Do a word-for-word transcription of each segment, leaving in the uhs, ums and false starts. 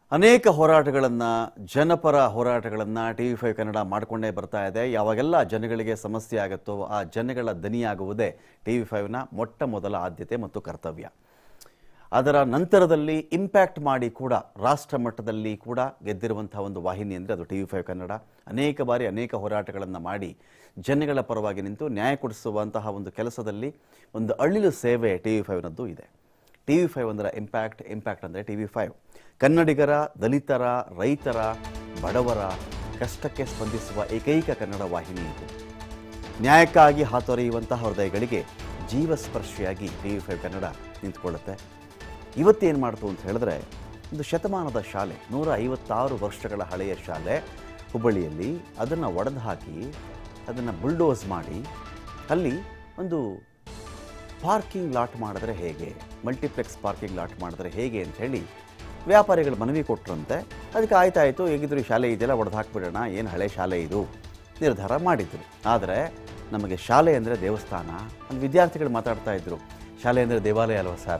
ಅನೇಕ ಹೋರಾಟಗಳನ್ನು ಜನಪರ ಹೋರಾಟಗಳನ್ನು ಟಿ ವಿ ಫೈವ್ ಕನ್ನಡ ಮಾಡಿಕೊಂಡೇ ಬರ್ತಾ ಇದೆ. ಯಾವಾಗೆಲ್ಲ ಜನಗಳಿಗೆ ಸಮಸ್ಯೆ ಆಗುತ್ತೋ ಆ ಜನಗಳ ದನಿಯಾಗುವುದೇ ಟಿ ವಿ ಫೈವ್ನ ಮೊಟ್ಟ ಮೊದಲ ಆದ್ಯತೆ ಮತ್ತು ಕರ್ತವ್ಯ. ಅದರ ನಂತರದಲ್ಲಿ ಇಂಪ್ಯಾಕ್ಟ್ ಮಾಡಿ ಕೂಡ ರಾಷ್ಟ್ರ ಮಟ್ಟದಲ್ಲಿ ಕೂಡ ಗೆದ್ದಿರುವಂಥ ಒಂದು ವಾಹಿನಿ ಅಂದರೆ ಅದು ಟಿ ವಿ ಫೈವ್ ಕನ್ನಡ. ಅನೇಕ ಬಾರಿ ಅನೇಕ ಹೋರಾಟಗಳನ್ನು ಮಾಡಿ ಜನಗಳ ಪರವಾಗಿ ನಿಂತು ನ್ಯಾಯ ಕೊಡಿಸುವಂತಹ ಒಂದು ಕೆಲಸದಲ್ಲಿ ಒಂದು ಅಳಿಲು ಸೇವೆ ಟಿ ವಿ ಫೈವ್ನದ್ದು ಇದೆ. ಟಿ ವಿ ಫೈವ್ ಅಂದರೆ ಇಂಪ್ಯಾಕ್ಟ್, ಇಂಪ್ಯಾಕ್ಟ್ ಅಂದರೆ ಟಿ ವಿ ಫೈವ್. ಕನ್ನಡಿಗರ, ದಲಿತರ, ರೈತರ, ಬಡವರ ಕಷ್ಟಕ್ಕೆ ಸ್ಪಂದಿಸುವ ಏಕೈಕ ಕನ್ನಡ ವಾಹಿನಿ ಇದು. ನ್ಯಾಯಕ್ಕಾಗಿ ಹಾತೊರೆಯುವಂತಹ ಹೃದಯಗಳಿಗೆ ಜೀವಸ್ಪರ್ಶಿಯಾಗಿ ಟಿ ವಿ ಫೈವ್ ಕನ್ನಡ ನಿಂತ್ಕೊಳ್ಳುತ್ತೆ. ಇವತ್ತೇನು ಮಾಡ್ತು ಅಂತ ಹೇಳಿದ್ರೆ, ಒಂದು ಶತಮಾನದ ಶಾಲೆ, ನೂರ ಐವತ್ತಾರು ವರ್ಷಗಳ ಹಳೆಯ ಶಾಲೆ ಹುಬ್ಬಳ್ಳಿಯಲ್ಲಿ, ಅದನ್ನು ಒಡೆದು ಹಾಕಿ ಅದನ್ನು ಬುಲ್ಡೋಸ್ ಮಾಡಿ ಅಲ್ಲಿ ಒಂದು ಪಾರ್ಕಿಂಗ್ ಲಾಟ್ ಮಾಡಿದ್ರೆ ಹೇಗೆ, ಮಲ್ಟಿಪ್ಲೆಕ್ಸ್ ಪಾರ್ಕಿಂಗ್ ಲಾಟ್ ಮಾಡಿದ್ರೆ ಹೇಗೆ ಅಂತ ಹೇಳಿ ವ್ಯಾಪಾರಿಗಳು ಮನವಿ ಕೊಟ್ಟರಂತೆ. ಅದಕ್ಕೆ ಆಯ್ತಾಯಿತು, ಹೇಗಿದ್ರು ಶಾಲೆ ಇದೆಯಲ್ಲ ಒಡೆದು ಹಾಕ್ಬಿಡೋಣ, ಏನು ಹಳೆ ಶಾಲೆ ಇದು ನಿರ್ಧಾರ ಮಾಡಿದ್ರು. ಆದರೆ ನಮಗೆ ಶಾಲೆ ಅಂದರೆ ದೇವಸ್ಥಾನ. ಅಲ್ಲಿ ವಿದ್ಯಾರ್ಥಿಗಳು ಮಾತಾಡ್ತಾ ಇದ್ರು, ಶಾಲೆ ಅಂದರೆ ದೇವಾಲಯ ಅಲ್ವಾ ಸರ್,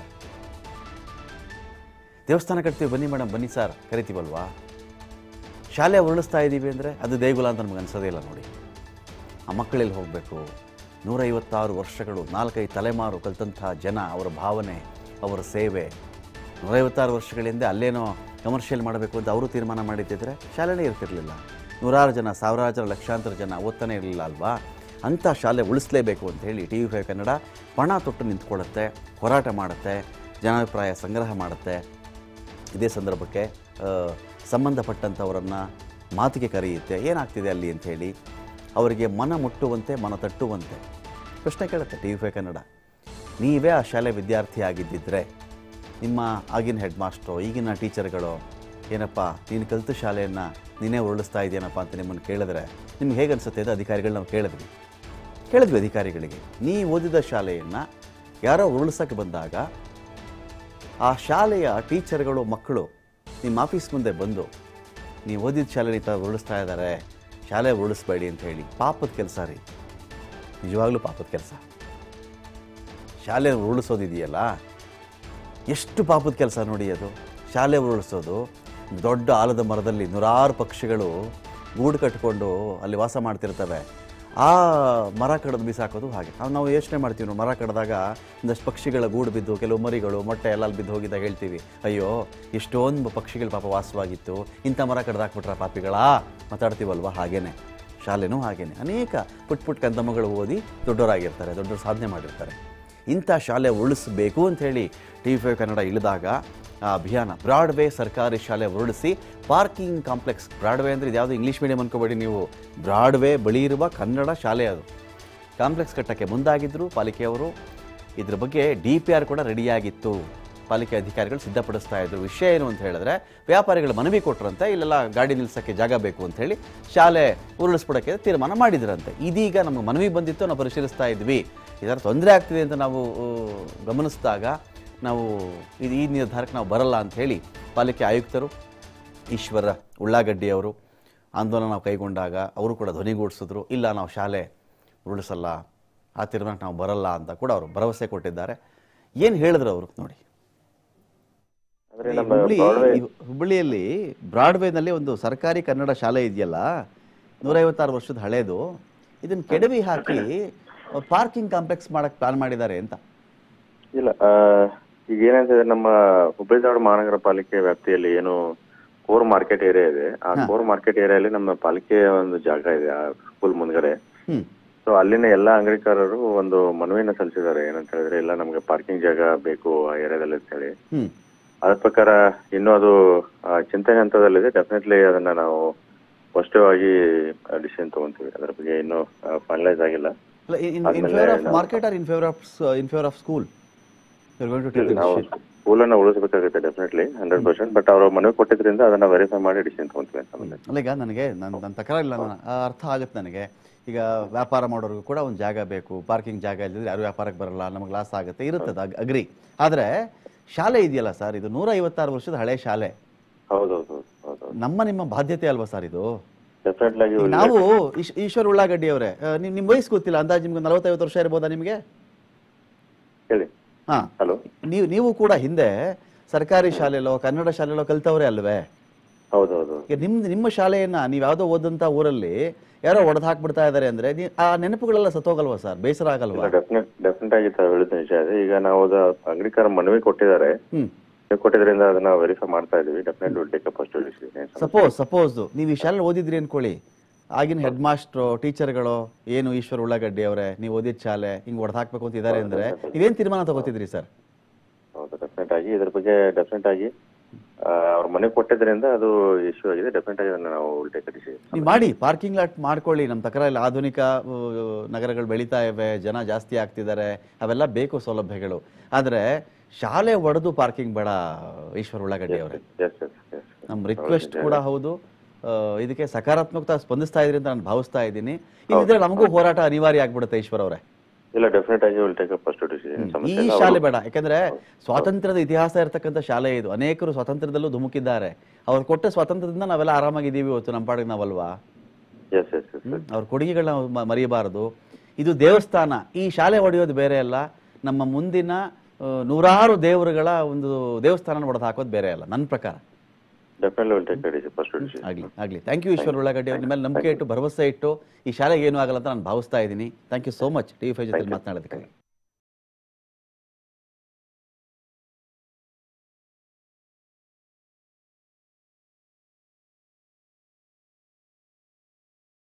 ದೇವಸ್ಥಾನ ಕಟ್ತೀವಿ ಬನ್ನಿ ಮೇಡಮ್ ಬನ್ನಿ ಸರ್ ಕರಿತೀವಲ್ವಾ, ಶಾಲೆ ಉರುಳಿಸ್ತಾ ಇದ್ದೀವಿ ಅಂದರೆ ಅದು ದೇಗುಲ ಅಂತ ನಮ್ಗೆ ಅನ್ಸೋದೇ ಇಲ್ಲ. ನೋಡಿ ಆ ಮಕ್ಕಳಲ್ಲಿ ಹೋಗಬೇಕು. ನೂರೈವತ್ತಾರು ವರ್ಷಗಳು, ನಾಲ್ಕೈದು ತಲೆಮಾರು ಕಲಿತಂಥ ಜನ, ಅವರ ಭಾವನೆ, ಅವರ ಸೇವೆ. ನೂರೈವತ್ತಾರು ವರ್ಷಗಳಿಂದ ಅಲ್ಲೇನೋ ಕಮರ್ಷಿಯಲ್ ಮಾಡಬೇಕು ಅಂತ ಅವರು ತೀರ್ಮಾನ ಮಾಡಿದ್ದಿದ್ರೆ ಶಾಲೆನೇ ಇರ್ತಿರಲಿಲ್ಲ. ನೂರಾರು ಜನ, ಸಾವಿರಾರು ಜನ, ಲಕ್ಷಾಂತರ ಜನ ಓದ್ತಾನೆ ಇರಲಿಲ್ಲ ಅಲ್ವಾ. ಅಂಥ ಶಾಲೆ ಉಳಿಸ್ಲೇಬೇಕು ಅಂತ ಹೇಳಿ ಟಿ ವಿ ಫೈವ್ ಕನ್ನಡ ಪಣ ತೊಟ್ಟು ನಿಂತ್ಕೊಳ್ಳುತ್ತೆ, ಹೋರಾಟ ಮಾಡುತ್ತೆ, ಜನಾಭಿಪ್ರಾಯ ಸಂಗ್ರಹ ಮಾಡುತ್ತೆ. ಇದೇ ಸಂದರ್ಭಕ್ಕೆ ಸಂಬಂಧಪಟ್ಟಂಥವರನ್ನು ಮಾತಿಗೆ ಕರೆಯುತ್ತೆ, ಏನಾಗ್ತಿದೆ ಅಲ್ಲಿ ಅಂಥೇಳಿ ಅವರಿಗೆ ಮನ ಮುಟ್ಟುವಂತೆ, ಮನ ತಟ್ಟುವಂತೆ ಪ್ರಶ್ನೆ ಕೇಳುತ್ತೆ ಟಿ ವಿ ಫೈವ್ ಕನ್ನಡ. ನೀವೇ ಆ ಶಾಲೆ ವಿದ್ಯಾರ್ಥಿ ಆಗಿದ್ದಿದ್ರೆ, ನಿಮ್ಮ ಆಗಿನ ಹೆಡ್ ಮಾಸ್ಟ್ರು, ಈಗಿನ ಟೀಚರ್ಗಳು, ಏನಪ್ಪ ನೀನು ಕಲಿತ ಶಾಲೆಯನ್ನು ನೀನೇ ಉರುಳಿಸ್ತಾ ಇದೆಯೇನಪ್ಪ ಅಂತ ನಿಮ್ಮನ್ನು ಕೇಳಿದ್ರೆ ನಿಮ್ಗೆ ಹೇಗೆ ಅನಿಸುತ್ತೆ? ಅದು ಅಧಿಕಾರಿಗಳು ನಾವು ಕೇಳಿದ್ವಿ ಕೇಳಿದ್ವಿ ಅಧಿಕಾರಿಗಳಿಗೆ. ನೀ ಓದಿದ ಶಾಲೆಯನ್ನು ಯಾರೋ ಉರುಳಿಸೋಕ್ಕೆ ಬಂದಾಗ ಆ ಶಾಲೆಯ ಟೀಚರ್ಗಳು, ಮಕ್ಕಳು ನಿಮ್ಮ ಆಫೀಸ್ ಮುಂದೆ ಬಂದು ನೀವು ಓದಿದ ಶಾಲೆ ಈ ಥರ ಉರುಳಿಸ್ತಾ ಇದ್ದಾರೆ, ಶಾಲೆ ಉರುಳಿಸ್ಬೇಡಿ ಅಂತ ಹೇಳಿ, ಪಾಪದ ಕೆಲಸ ರೀ, ನಿಜವಾಗ್ಲೂ ಪಾಪದ ಕೆಲಸ. ಶಾಲೆ ಉರುಳಿಸೋದಿದೆಯಲ್ಲ, ಎಷ್ಟು ಪಾಪದ ಕೆಲಸ ನೋಡಿ ಅದು. ಶಾಲೆ ಉರುಳಿಸೋದು, ದೊಡ್ಡ ಆಲದ ಮರದಲ್ಲಿ ನೂರಾರು ಪಕ್ಷಿಗಳು ಗೂಡು ಕಟ್ಕೊಂಡು ಅಲ್ಲಿ ವಾಸ ಮಾಡ್ತಿರ್ತವೆ, ಆ ಮರ ಕಡ್ದು ಬಿಸಾಕೋದು ಹಾಗೆ. ನಾವು ಯೋಚನೆ ಮಾಡ್ತೀವಿ, ನಾವು ಮರ ಕಡ್ದಾಗ ಒಂದಷ್ಟು ಪಕ್ಷಿಗಳ ಗೂಡು ಬಿದ್ದು, ಕೆಲವು ಮರಿಗಳು ಮೊಟ್ಟೆ ಎಲ್ಲ ಬಿದ್ದು ಹೋಗಿದ್ದಾಗ ಹೇಳ್ತೀವಿ, ಅಯ್ಯೋ ಇಷ್ಟೊಂದು ಪಕ್ಷಿಗಳ ಪಾಪ ವಾಸವಾಗಿತ್ತು, ಇಂಥ ಮರ ಕಡ್ದಾಕ್ಬಿಟ್ರ ಪಾಪಿಗಳಾ ಮಾತಾಡ್ತೀವಲ್ವ. ಹಾಗೇನೆ ಶಾಲೆನೂ ಹಾಗೇನೆ. ಅನೇಕ ಪುಟ್ ಪುಟ್ ಕಂದಮ್ಮಗಳು ಓದಿ ದೊಡ್ಡವರಾಗಿರ್ತಾರೆ, ದೊಡ್ಡವರು ಸಾಧನೆ ಮಾಡಿರ್ತಾರೆ. ಇಂಥ ಶಾಲೆ ಉಳಿಸಬೇಕು ಅಂಥೇಳಿ ಟಿ ವಿ ಫೈವ್ ಕನ್ನಡ ಇಳಿದಾಗ ಆ ಅಭಿಯಾನ, ಬ್ರಾಡ್ವೇ ಸರ್ಕಾರಿ ಶಾಲೆ ಉರುಳಿಸಿ ಪಾರ್ಕಿಂಗ್ ಕಾಂಪ್ಲೆಕ್ಸ್. ಬ್ರಾಡ್ವೇ ಅಂದರೆ ಇದು ಯಾವುದೋ ಇಂಗ್ಲೀಷ್ ಮೀಡಿಯಂ ಅಂದ್ಕೋಬೇಡಿ ನೀವು, ಬ್ರಾಡ್ವೇ ಬಳಿ ಇರುವ ಕನ್ನಡ ಶಾಲೆ ಅದು. ಕಾಂಪ್ಲೆಕ್ಸ್ ಕಟ್ಟಕ್ಕೆ ಮುಂದಾಗಿದ್ದರು ಪಾಲಿಕೆಯವರು. ಇದ್ರ ಬಗ್ಗೆ ಡಿ ಪಿ ಆರ್ ಕೂಡ ರೆಡಿಯಾಗಿತ್ತು, ಪಾಲಿಕೆ ಅಧಿಕಾರಿಗಳು ಸಿದ್ಧಪಡಿಸ್ತಾ ಇದ್ರು. ವಿಷಯ ಏನು ಅಂತ ಹೇಳಿದ್ರೆ, ವ್ಯಾಪಾರಿಗಳು ಮನವಿ ಕೊಟ್ಟರಂತೆ, ಇಲ್ಲೆಲ್ಲ ಗಾಡಿ ನಿಲ್ಲಿಸೋಕ್ಕೆ ಜಾಗ ಬೇಕು ಅಂತ ಹೇಳಿ ಶಾಲೆ ಉರುಳಿಸ್ಬಿಡೋಕ್ಕೆ ತೀರ್ಮಾನ ಮಾಡಿದ್ರಂತೆ. ಇದೀಗ ನಮಗೆ ಮನವಿ ಬಂದಿತ್ತು, ನಾವು ಪರಿಶೀಲಿಸ್ತಾ ಇದ್ವಿ, ಇದರ ತೊಂದರೆ ಆಗ್ತಿದೆ ಅಂತ ನಾವು ಗಮನಿಸಿದಾಗ ನಾವು ಇದು ಈ ನಿರ್ಧಾರಕ್ಕೆ ನಾವು ಬರಲ್ಲ ಅಂಥೇಳಿ ಪಾಲಿಕೆ ಆಯುಕ್ತರು ಈಶ್ವರ ಉಳ್ಳಾಗಡ್ಡಿಯವರು ಆಂದೋಲನ ನಾವು ಕೈಗೊಂಡಾಗ ಅವರು ಕೂಡ ಧ್ವನಿಗೂಡಿಸಿದ್ರು, ಇಲ್ಲ ನಾವು ಶಾಲೆ ಉರುಳಿಸಲ್ಲ, ಆ ತೀರ್ಮಾನಕ್ಕೆ ನಾವು ಬರಲ್ಲ ಅಂತ ಕೂಡ ಅವರು ಭರವಸೆ ಕೊಟ್ಟಿದ್ದಾರೆ. ಏನು ಹೇಳಿದ್ರು ಅವರು ನೋಡಿ. ಹುಬ್ಬಳ್ಳಿ ಹುಬ್ಬಳ್ಳಿಯಲ್ಲಿ ಬ್ರಾಡ್ವೇನಲ್ಲಿ ಒಂದು ಸರ್ಕಾರಿ ಕನ್ನಡ ಶಾಲೆ ಇದೆಯಲ್ಲ, ನೂರೈವತ್ತಾರು ವರ್ಷದ ಹಳೇದು, ಇದನ್ನು ಕೆಡವಿ ಹಾಕಿ ಪಾರ್ಕಿಂಗ್ ಕಾಂಪ್ಲೆಕ್ಸ್ ಮಾಡಕ್ಕೆ ಪ್ಲಾನ್ ಮಾಡಿದ್ದಾರೆ ಅಂತ. ಇಲ್ಲ, ಈಗ ಏನಂತಂದ್ರೆ ನಮ್ಮ ಹುಬ್ಬಳ್ಳಿ ಧಾರವಾಡ ಮಹಾನಗರ ಪಾಲಿಕೆ ವ್ಯಾಪ್ತಿಯಲ್ಲಿ ಏನು ಕೋರ್ ಮಾರ್ಕೆಟ್ ಏರಿಯಾ ಇದೆ, ಆ ಕೋರ್ ಮಾರ್ಕೆಟ್ ಏರಿಯಾಲಿ ನಮ್ಮ ಪಾಲಿಕೆಯ ಒಂದು ಜಾಗ ಇದೆ, ಆ ಸ್ಕೂಲ್ ಮುಂದ್ಗಡೆ. ಸೊ ಅಲ್ಲಿನ ಎಲ್ಲಾ ಅಂಗಡಿಕಾರರು ಒಂದು ಮನವಿಯನ್ನ ಸಲ್ಲಿಸಿದ್ದಾರೆ, ಏನಂತ ಹೇಳಿದ್ರೆ, ಇಲ್ಲ ನಮ್ಗೆ ಪಾರ್ಕಿಂಗ್ ಜಾಗ ಬೇಕು ಆ ಏರಿಯಾದಲ್ಲಿ ಅಂತ ಹೇಳಿ. ಅದ್ರ ಪ್ರಕಾರ ಇನ್ನೂ ಅದು ಚಿಂತನೆ ಹಂತದಲ್ಲಿದೆ. ಡೆಫಿನೆಟ್ಲಿ ಅದನ್ನ ನಾವು ಸ್ಪಷ್ಟವಾಗಿ ಡಿಸಿಷನ್ ತಗೊಂತೀವಿ. ಅದ್ರ ಬಗ್ಗೆ ಇನ್ನೂ ಫೈನಲೈಸ್ ಆಗಿಲ್ಲ. Market are in favour of in favour of school ನಾವು ಸ್ಕೂಲನ್ನ ಉಳಿಸಬೇಕಾಗುತ್ತೆ ಡೆಫಿನೆಟ್ಲಿ ಹಂಡ್ರೆಡ್ ಪರ್ಸೆಂಟ್. ಬಟ್ ಅವರು ಮನವಿ ಕೊಟ್ಟಿದ್ರಿಂದ ಅದನ್ನ ವೆರಿಫೈ ಮಾಡಿ ಡಿಸಿಷನ್ ತಗೊಂತೀವಿ ಅಂತ. ಅಲ್ಲ, ಈಗ ನನಗೆ ನನ್ನ ನನ್ನ ತಕರಾರಿಲ್ಲ, ಅರ್ಥ ಆಗುತ್ತೆ ನನಗೆ. ಈಗ ವ್ಯಾಪಾರ ಮಾಡೋರಿಗೂ ಕೂಡ ಒಂದು ಜಾಗ ಬೇಕು, ಪಾರ್ಕಿಂಗ್ ಜಾಗ ಇಲ್ಲದಿದ್ರೆ ಯಾರು ವ್ಯಾಪಾರಕ್ಕೆ ಬರಲ್ಲ, ನಮಗೆ ಲಾಸ್ ಆಗುತ್ತೆ, ಇರುತ್ತದೆ, ಅಗ್ರಿ. ಆದರೆ ಶಾಲೆ ಇದೆಯಲ್ಲ ಸರ್, ಇದು ನೂರ ಐವತ್ತಾರು ವರ್ಷದ ಹಳೆ ಶಾಲೆ. ಹೌದೌದು, ನಮ್ಮ ನಿಮ್ಮ ಬಾಧ್ಯತೆ ಅಲ್ವಾ ಸರ್ ಇದು? ಡೆಫಿನೆಟ್ಲಿ. ನಾವು ಈಶ್ವರ್ ಉಳ್ಳಾಗಡ್ಡಿ ಅವರೇ, ನಿಮ್ಮ ವಯಸ್ಸು ಗೊತ್ತಿಲ್ಲ, ಅಂದಾಜು ನಿಮ್ಗೆ ನಲವತ್ತೈವತ್ತು ವರ್ಷ ಇರ್ಬೋದಾ ನಿಮಗೆ? ಹೇಳಿ. ಹಾ, ನೀವು ನೀವು ಕೂಡ ಹಿಂದೆ ಸರ್ಕಾರಿ ಶಾಲೆಯಲ್ಲೋ ಕನ್ನಡ ಶಾಲೆಯಲ್ಲೋ ಕಲ್ತವ್ರೆ ಅಲ್ವೇ? ಹೌದೌದು. ಈಗ ನಿಮ್ದು ನಿಮ್ಮ ಶಾಲೆಯನ್ನ ನೀವು ಯಾವುದೋ ಓದಂತ ಊರಲ್ಲಿ ಯಾರೋ ಒಡೆದು ಹಾಕ್ಬಿಡ್ತಾ ಇದ್ದಾರೆ ಅಂದ್ರೆ ನೀ- ಆ ನೆನಪುಗಳೆಲ್ಲ ಸತ್ತೋಗಲ್ವಾ ಸರ್? ಬೇಸರ ಆಗಲ್ವಾ? ಡೆಫಿನೆಟ್ ಡೆಫಿನೆಟ್ ಆಗಿ ತಾವು ಹೇಳಿದ ನಿಜ ಇದೆ. ಈಗ ನಾವು ಅದು ಅಂಗಡಿಕಾರ ಮನವಿ ಕೊಟ್ಟಿದ್ದಾರೆ, ಹ್ಮ್ ಮನವಿ ಕೊಟ್ಟಿದ್ರಿಂದ ಅದನ್ನ ವೆರಿಫೈ ಮಾಡ್ತಾ ಇದೀವಿ. Definite will take up first decision. Suppose suppose ನೀವು ಈ ಶಾಲೆ ಓದಿದ್ರಿ ಅನ್ಕೊಳ್ಳಿ, ಆಗಿನ ಹೆಡ್ ಮಾಸ್ಟ್ರು ಟೀಚರ್ಗಳು ಏನು ಈಶ್ವರ್ ಉಳ್ಳಾಗಡ್ಡಿ ಅವರೇ ನೀವು ಓದಿದ ಶಾಲೆ ಹಿಂಗ್ ಹೊಡೆದು ಹಾಕ್ಬೇಕು ಅಂತ ಇದ್ದಾರೆ ಅಂದ್ರೆ ನೀವೇನ್ ತೀರ್ಮಾನ ತಗೋತಿದ್ರಿ ಸರ್? ಹೌದು, ಡೆಫಿನೆಟ್ ಆಗಿ ಇದ್ರ ಬಗ್ಗೆ ಡೆಫಿನೆಟ್ ಆಗಿ ಅವ್ರ ಮನೆ ಕೊಟ್ಟಿದ್ರಿಂದ ಅದು ಇಶ್ಯೂ ಆಗಿದೆ. ಡೆಫಿನೆಟ್ ಆಗಿ ಅದನ್ನ ನಾವು ಟೇಕ್ ಡಿಸಿಷನ್. ನೀವು ಮಾಡಿ ಪಾರ್ಕಿಂಗ್ ಲಾಟ್ ಮಾಡ್ಕೊಳ್ಳಿ. ನಮ್ಮ ತಕರಾರಲ್ಲಿ ಆಧುನಿಕ ಆ, ನಗರಗಳು ಬೆಳೀತಾ ಇವೆ, ಜನ ಜಾಸ್ತಿ ಆಗ್ತಿದ್ದಾರೆ, ಅವೆಲ್ಲ ಬೇಕು ಸೌಲಭ್ಯಗಳು. ಆದ್ರೆ ಶಾಲೆ ಒಡೆದು ಪಾರ್ಕಿಂಗ್ ಬೇಡ ಈಶ್ವರ್ ಉಳ್ಳಾಗಡ್ಡಿ ಅವರೇ. ಎಸ್ ಎಸ್ ಎಸ್ ನಮ್ಮ ರಿಕ್ವೆಸ್ಟ್ ಕೂಡ ಹೌದು. ಆ, ಇದಕ್ಕೆ ಸಕಾರಾತ್ಮಕ ಸ್ಪಂದಿಸ್ತಾ ಇದ್ರಿ ಅಂತ ನಾನು ಭಾವಿಸ್ತಾ ಇದ್ದೀನಿ. ಇಲ್ಲಿದ್ರೆ ನಮಗೂ ಹೋರಾಟ ಅನಿವಾರ್ಯ ಆಗ್ಬಿಡುತ್ತೆ ಈಶ್ವರ್ ಅವರೇ. ಇಲ್ಲ, ಡೆಫಿನೆಟ್ ಆಗಿ will take up first decision. ಈ ಶಾಲೆ ಬೇಡ, ಯಾಕಂದ್ರೆ ಸ್ವಾತಂತ್ರ್ಯದ ಇತಿಹಾಸ ಇರತಕ್ಕಂಥ ಶಾಲೆ ಇದು. ಅನೇಕರು ಸ್ವಾತಂತ್ರ್ಯದಲ್ಲೂ ಧುಮುಕಿದ್ದಾರೆ. ಅವ್ರು ಕೊಟ್ಟ ಸ್ವಾತಂತ್ರ್ಯದಿಂದ ನಾವೆಲ್ಲ ಆರಾಮಾಗಿದ್ದೀವಿ ಇವತ್ತು ನಮ್ಮ ಪಾಡಿಗೆ ನಾವಲ್ವಾ? ಎಸ್ ಎಸ್ ಎಸ್ ಅವ್ರ ಕೊಡುಗೆಗಳನ್ನ ನಾವು ಮ- ಮರೆಯಬಾರದು. ಇದು ದೇವಸ್ಥಾನ. ಈ ಶಾಲೆ ಹೊಡೆಯೋದು ಬೇರೆ ಅಲ್ಲ, ನಮ್ಮ ಮುಂದಿನ ಆ, ನೂರಾರು ದೇವರುಗಳ ಒಂದು ದೇವಸ್ಥಾನ ಒಡೆದು ಹಾಕೋದು ಬೇರೆ ಅಲ್ಲ ನನ್ನ ಪ್ರಕಾರ. Definitely will take decision first decision. ಆಗ್ಲಿ ಆಗ್ಲಿ ಥ್ಯಾಂಕ್ ಯು ಈಶ್ವರ್ ಉಳ್ಳಾಗಡ್ಡಿ ಅವ್ರ ಮೇಲೆ ನಂಬಿಕೆ ಇಟ್ಟು ಭರವಸೆ ಇಟ್ಟು ಈ ಶಾಲೆಗೆ ಏನೂ ಆಗಲ್ಲ ಅಂತ ನಾನು ಭಾವಿಸ್ತಾ ಇದ್ದೀನಿ. Thank you so much T V five ಜೊತೆ ಮಾತನಾಡೋದಕ್ಕೆ.